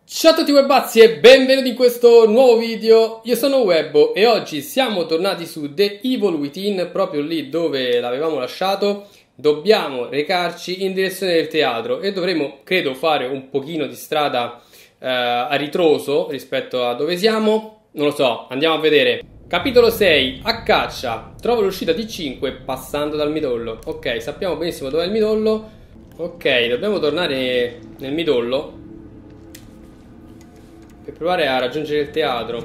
Ciao a tutti webbazzi e benvenuti in questo nuovo video. Io sono Webbo e oggi siamo tornati su The Evil Within, proprio lì dove l'avevamo lasciato. Dobbiamo recarci in direzione del teatro e dovremo, credo, fare un pochino di strada a ritroso rispetto a dove siamo. Non lo so, andiamo a vedere. Capitolo 6, a caccia. Trovo l'uscita di 5 passando dal midollo. Ok, sappiamo benissimo dov'è il midollo. Ok, dobbiamo tornare nel midollo per provare a raggiungere il teatro.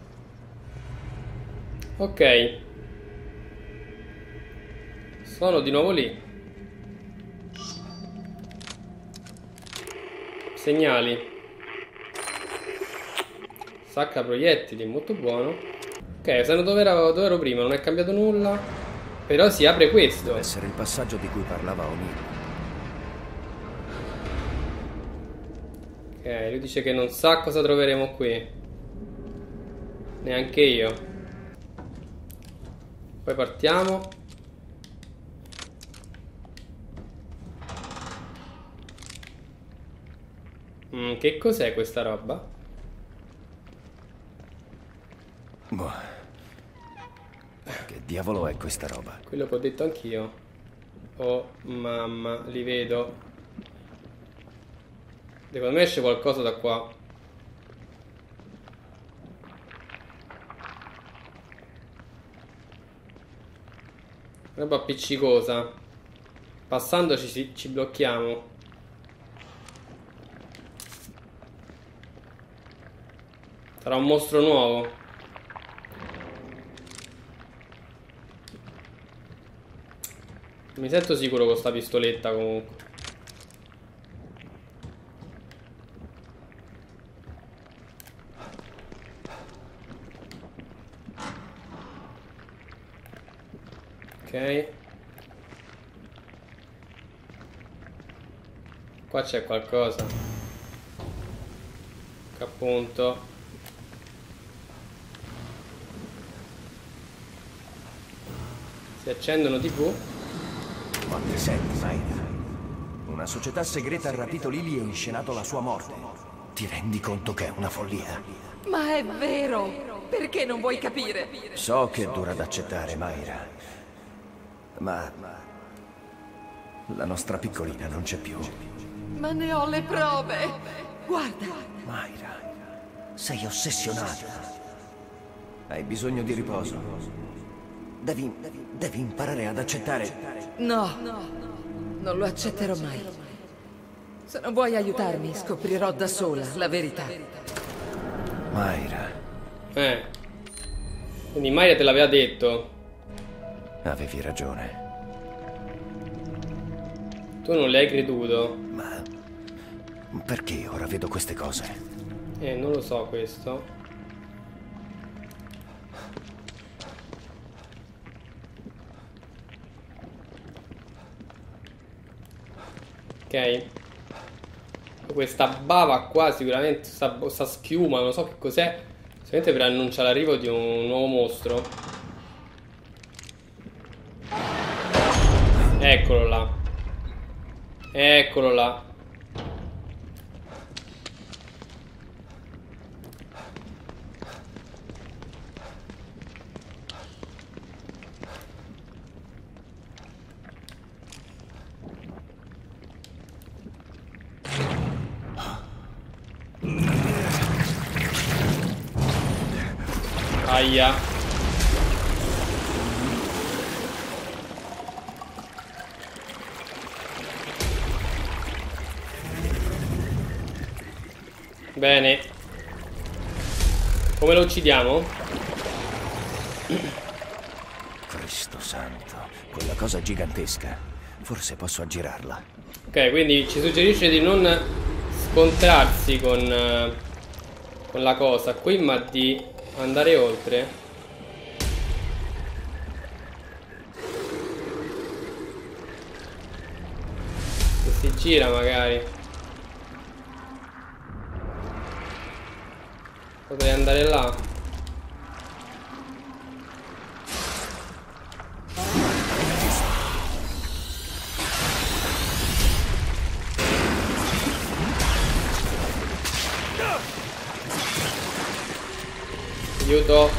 Ok, sono di nuovo lì. Segnali. Sacca proiettili, molto buono. Ok, sono dove ero prima, non è cambiato nulla. Però si apre questo. Deve essere il passaggio di cui parlava O'Neill. Ok, lui dice che non sa cosa troveremo qui. Neanche io. Poi partiamo. Che cos'è questa roba? Boh. Che diavolo è questa roba? Quello che ho detto anch'io. Oh mamma, li vedo. Secondo me esce qualcosa da qua. Roba appiccicosa. Passandoci ci blocchiamo. Sarà un mostro nuovo. Mi sento sicuro con sta pistoletta comunque. Ok. Qua c'è qualcosa. Che appunto. Si accendono TV. Ma ti senti, Mayra? Una società segreta ha rapito Lily e inscenato la sua morte. Ti rendi conto che è una follia? Ma è vero! Perché non vuoi capire? So che è dura da accettare, Mayra. Ma la nostra piccolina non c'è più. Ma ne ho le prove! Guarda! Mayra, sei ossessionata. Hai bisogno di riposo. Devi imparare ad accettare. No, non lo accetterò mai. Se non vuoi aiutarmi, scoprirò da sola la verità. Mayra, Quindi Maya te l'aveva detto. avevi ragione. Tu non le hai creduto. Ma perché ora vedo queste cose? Non lo so questo. Ok. Questa bava qua sicuramente, sta schiuma, non so che cos'è. Sicuramente per annunciare l'arrivo di un nuovo mostro. Eccolo là. Eccolo là. Aia. Bene. Come lo uccidiamo? Cristo santo, quella cosa gigantesca. Forse posso aggirarla. Ok, quindi ci suggerisce di non scontrarsi con la cosa qui, ma di andare oltre. Se si gira magari potrei andare là. Aiuto.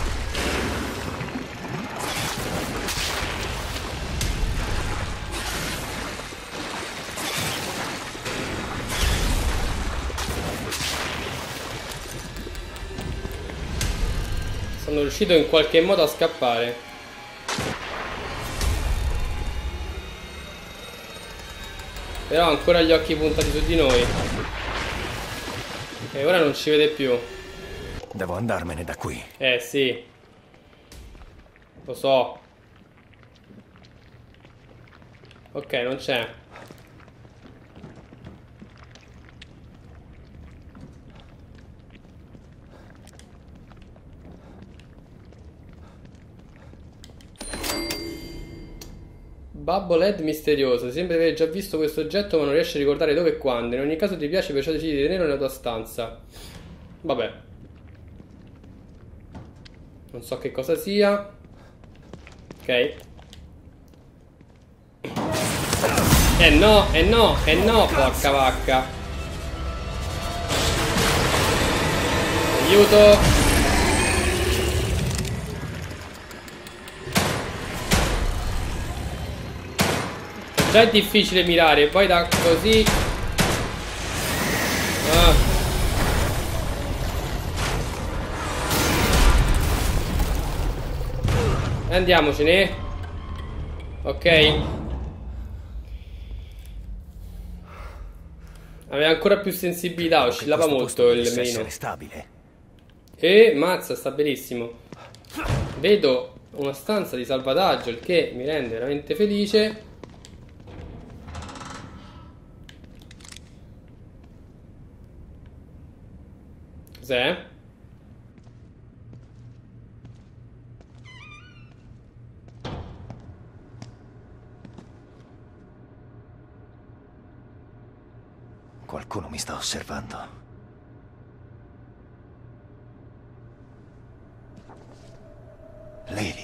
Sono riuscito in qualche modo a scappare. Però ha ancora gli occhi puntati su di noi. E ora non ci vede più. Devo andarmene da qui. Sì. Lo so. Ok, non c'è. Bubble Head misterioso. Sembra di aver già visto questo oggetto ma non riesce a ricordare dove e quando. In ogni caso ti piace, perciò decidi di tenerlo nella tua stanza. Vabbè. Non so che cosa sia. Ok. No, no, porca vacca. Aiuto. Già è difficile mirare, poi da così. Andiamocene. Ok. Aveva ancora più sensibilità, oscillava molto il menino. Stabile. E mazza, sta benissimo. Vedo una stanza di salvataggio, il che mi rende veramente felice. Cos'è? Qualcuno mi sta osservando. Lily.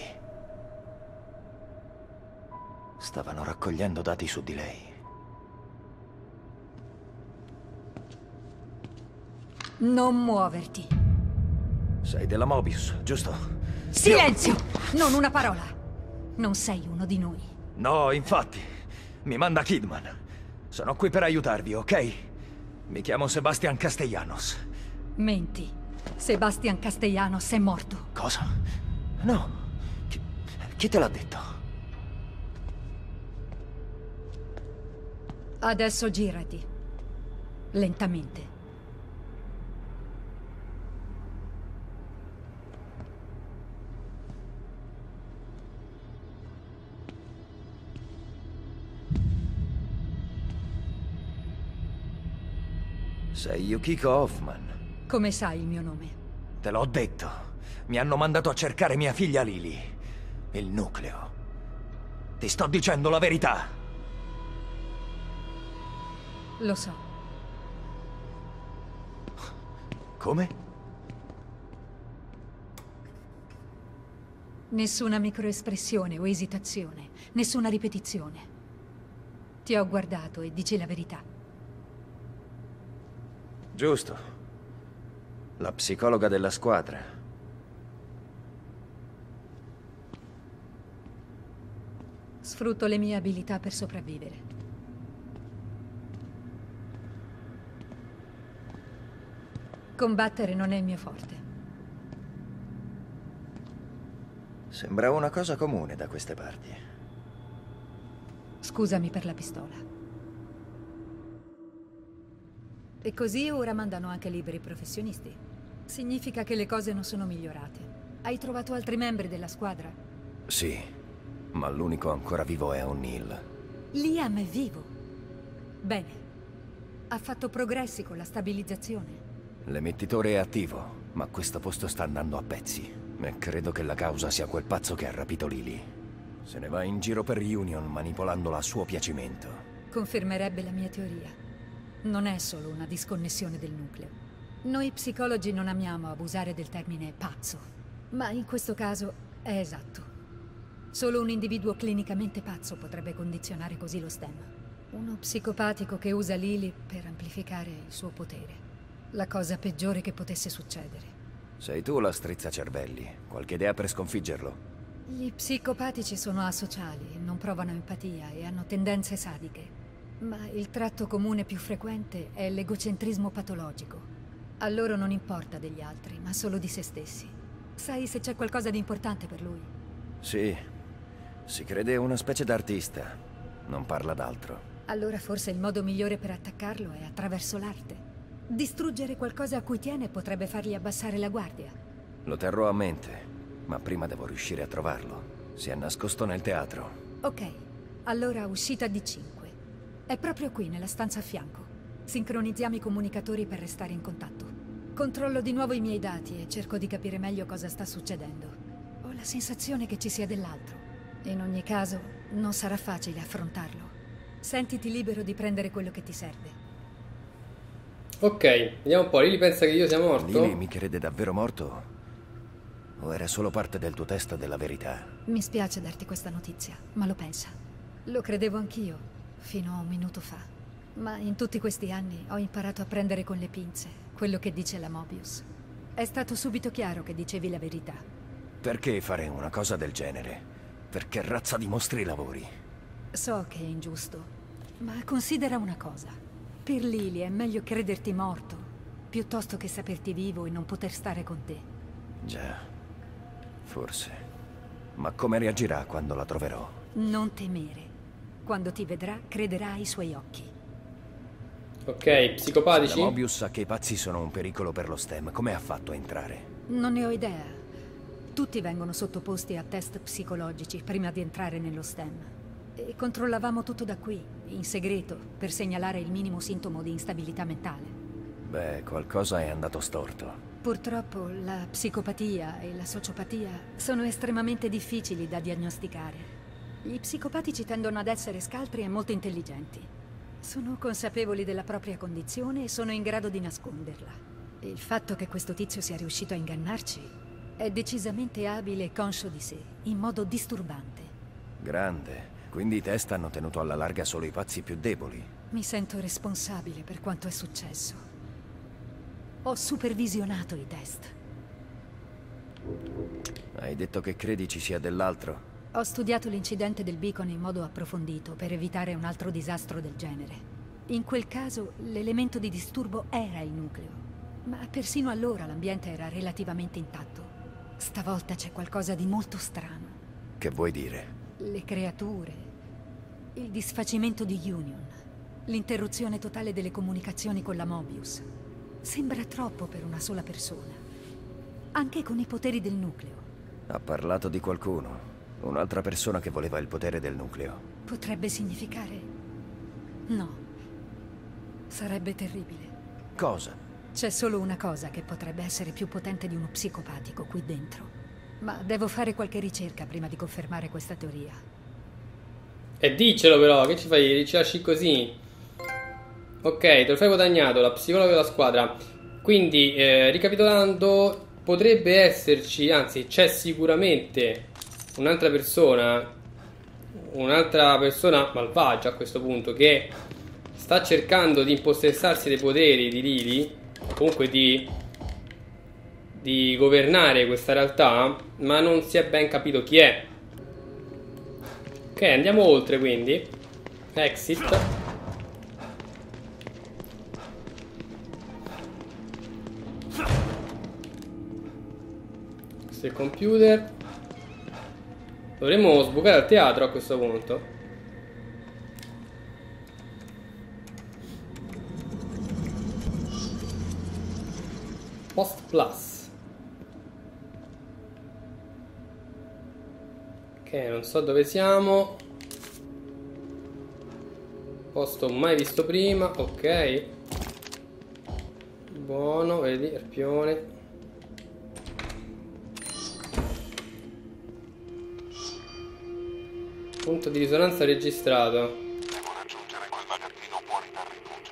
Stavano raccogliendo dati su di lei. Non muoverti. Sei della Mobius, giusto? Silenzio! Non una parola. Non sei uno di noi. No, infatti. Mi manda Kidman. Sono qui per aiutarvi, ok? Mi chiamo Sebastian Castellanos. Menti. Sebastian Castellanos è morto. Cosa? No. Chi te l'ha detto? Adesso girati. Lentamente. Sei Yukiko Hoffman. Come sai il mio nome? Te l'ho detto. Mi hanno mandato a cercare mia figlia Lily. Il nucleo. Ti sto dicendo la verità. Lo so. Come? Nessuna microespressione o esitazione. Nessuna ripetizione. Ti ho guardato e dici la verità. Giusto. La psicologa della squadra. Sfrutto le mie abilità per sopravvivere. Combattere non è il mio forte. Sembra una cosa comune da queste parti. Scusami per la pistola. E così ora mandano anche liberi professionisti. Significa che le cose non sono migliorate. Hai trovato altri membri della squadra? Sì, ma l'unico ancora vivo è O'Neill. Liam è vivo. Bene. Ha fatto progressi con la stabilizzazione. L'emettitore è attivo, ma questo posto sta andando a pezzi. E credo che la causa sia quel pazzo che ha rapito Lily. Se ne va in giro per Union manipolandola a suo piacimento. Confermerebbe la mia teoria. Non è solo una disconnessione del nucleo. Noi psicologi non amiamo abusare del termine pazzo, ma in questo caso è esatto. Solo un individuo clinicamente pazzo potrebbe condizionare così lo stemma. Uno psicopatico che usa Lily per amplificare il suo potere. La cosa peggiore che potesse succedere. Sei tu la strizzacervelli. Qualche idea per sconfiggerlo? Gli psicopatici sono asociali, non provano empatia e hanno tendenze sadiche. Ma il tratto comune più frequente è l'egocentrismo patologico. A loro non importa degli altri, ma solo di se stessi. Sai se c'è qualcosa di importante per lui? Sì. Si crede una specie d'artista. Non parla d'altro. Allora forse il modo migliore per attaccarlo è attraverso l'arte. Distruggere qualcosa a cui tiene potrebbe fargli abbassare la guardia. Lo terrò a mente, ma prima devo riuscire a trovarlo. Si è nascosto nel teatro. Ok, allora uscita D5. È proprio qui, nella stanza a fianco. Sincronizziamo i comunicatori per restare in contatto. Controllo di nuovo i miei dati e cerco di capire meglio cosa sta succedendo. Ho la sensazione che ci sia dell'altro. In ogni caso, non sarà facile affrontarlo. Sentiti libero di prendere quello che ti serve. Ok, vediamo un po'. Lily pensa che io sia morto. Lily mi crede davvero morto? O era solo parte del tuo test della verità? Mi spiace darti questa notizia, ma lo pensa. Lo credevo anch'io, fino a un minuto fa. Ma in tutti questi anni ho imparato a prendere con le pinze quello che dice la Mobius. È stato subito chiaro che dicevi la verità. Perché fare una cosa del genere? Per che razza di mostri lavori? So che è ingiusto, ma considera una cosa. Per Lily è meglio crederti morto, piuttosto che saperti vivo e non poter stare con te. Già, forse. Ma come reagirà quando la troverò? Non temere. Quando ti vedrà, crederà ai suoi occhi. Ok, psicopatici? La Mobius sa che i pazzi sono un pericolo per lo STEM. Come ha fatto a entrare? Non ne ho idea. Tutti vengono sottoposti a test psicologici prima di entrare nello STEM. E controllavamo tutto da qui, in segreto, per segnalare il minimo sintomo di instabilità mentale. Beh, qualcosa è andato storto. Purtroppo la psicopatia e la sociopatia sono estremamente difficili da diagnosticare. Gli psicopatici tendono ad essere scaltri e molto intelligenti. Sono consapevoli della propria condizione e sono in grado di nasconderla. Il fatto che questo tizio sia riuscito a ingannarci è decisamente abile e conscio di sé, in modo disturbante. Grande. Quindi i test hanno tenuto alla larga solo i pazzi più deboli. Mi sento responsabile per quanto è successo. Ho supervisionato i test. Hai detto che credi ci sia dell'altro? Ho studiato l'incidente del Beacon in modo approfondito per evitare un altro disastro del genere. In quel caso l'elemento di disturbo era il nucleo, ma persino allora l'ambiente era relativamente intatto. Stavolta c'è qualcosa di molto strano. Che vuoi dire? Le creature, il disfacimento di Union, l'interruzione totale delle comunicazioni con la Mobius. Sembra troppo per una sola persona, anche con i poteri del nucleo. Ha parlato di qualcuno. Un'altra persona che voleva il potere del nucleo. Potrebbe significare... No. Sarebbe terribile. Cosa? C'è solo una cosa che potrebbe essere più potente di uno psicopatico qui dentro. Ma devo fare qualche ricerca prima di confermare questa teoria. E diccelo però, che ci fai? Ci lasci così? Ok, trofeo guadagnato, la psicologa della squadra. Quindi, ricapitolando, potrebbe esserci, anzi c'è sicuramente un'altra persona malvagia a questo punto, che sta cercando di impossessarsi dei poteri di Lily, comunque di governare questa realtà, ma non si è ben capito chi è. Ok, andiamo oltre quindi. Exit. Questo è il computer. Dovremmo sbucare al teatro a questo punto. Post Plus. Ok, non so dove siamo. Posto mai visto prima. Ok. Buono, vedi, arpione. Punto di risonanza registrato. Devo raggiungere quel magazzino fuori dal rifugio.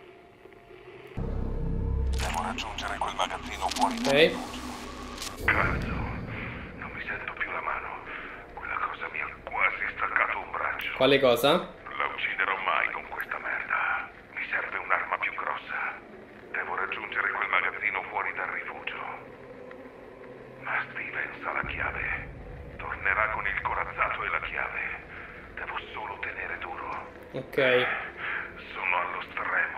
Devo raggiungere quel magazzino fuori dal rifugio. Cazzo, non mi sento più la mano. Quella cosa mi ha quasi staccato un braccio. Quale cosa? Non la ucciderò mai con questa merda. Mi serve un'arma più grossa. Devo raggiungere quel magazzino fuori dal rifugio. Vance ha la chiave. Tornerà con il corazzato e la chiave. Devo solo tenere duro. Ok. Sono allo stremo.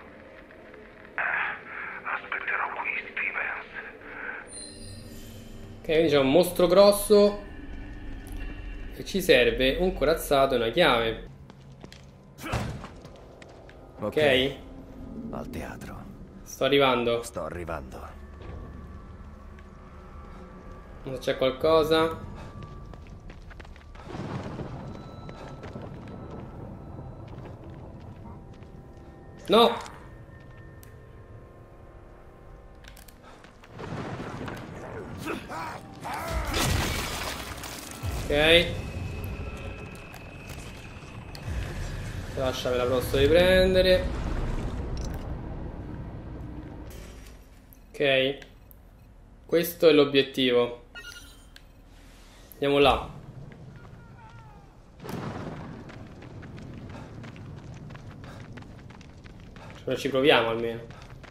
Aspetterò qui, Stevens. Ok, quindi c'è un mostro grosso e ci serve un corazzato e una chiave. Ok. Al teatro. Sto arrivando. Sto arrivando. Non c'è qualcosa. No. Ok. Lasciami la posso riprendere. Ok. Questo è l'obiettivo. Andiamo là. Cioè, ci proviamo almeno.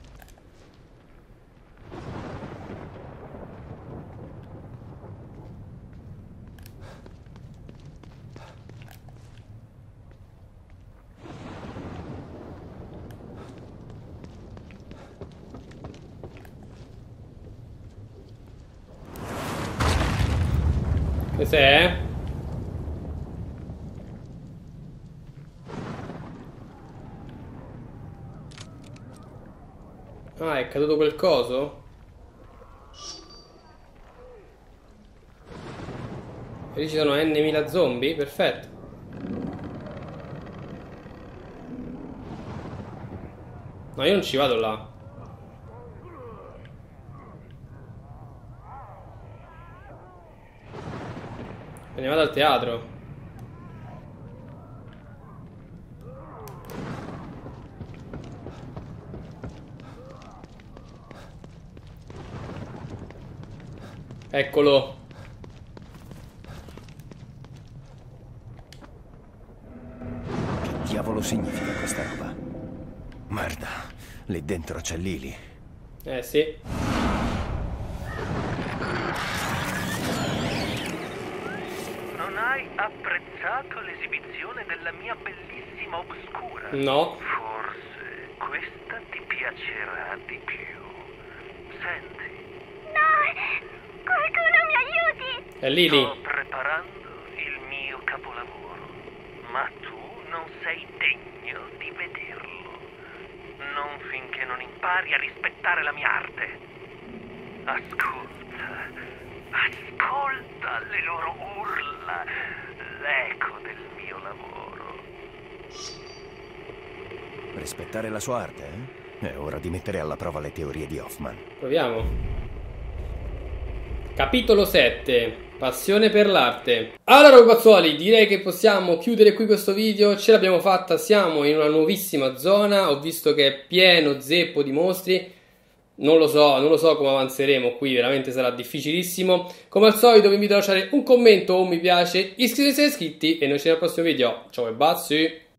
Cos'è? Ah, è caduto quel coso? E lì ci sono n.000 zombie? Perfetto. No, io non ci vado là. Me ne vado al teatro. Eccolo. Che diavolo significa questa roba? Merda, lì dentro c'è Lily. Sì. Non hai apprezzato l'esibizione della mia bellissima Obscura? No. Forse questa ti piacerà di più. Senti. Qualcuno mi aiuti! È Lily. Sto preparando il mio capolavoro, ma tu non sei degno di vederlo. Non finché non impari a rispettare la mia arte. Ascolta le loro urla, l'eco del mio lavoro. Rispettare la sua arte, eh? È ora di mettere alla prova le teorie di Hoffman. Proviamo. Capitolo 7. Passione per l'arte. Allora ragazzuoli, direi che possiamo chiudere qui questo video. Ce l'abbiamo fatta, siamo in una nuovissima zona. Ho visto che è pieno zeppo di mostri. Non lo so come avanzeremo qui, veramente sarà difficilissimo. Come al solito vi invito a lasciare un commento o un mi piace, iscrivetevi se iscritti e noi ci vediamo al prossimo video. Ciao e bazzi!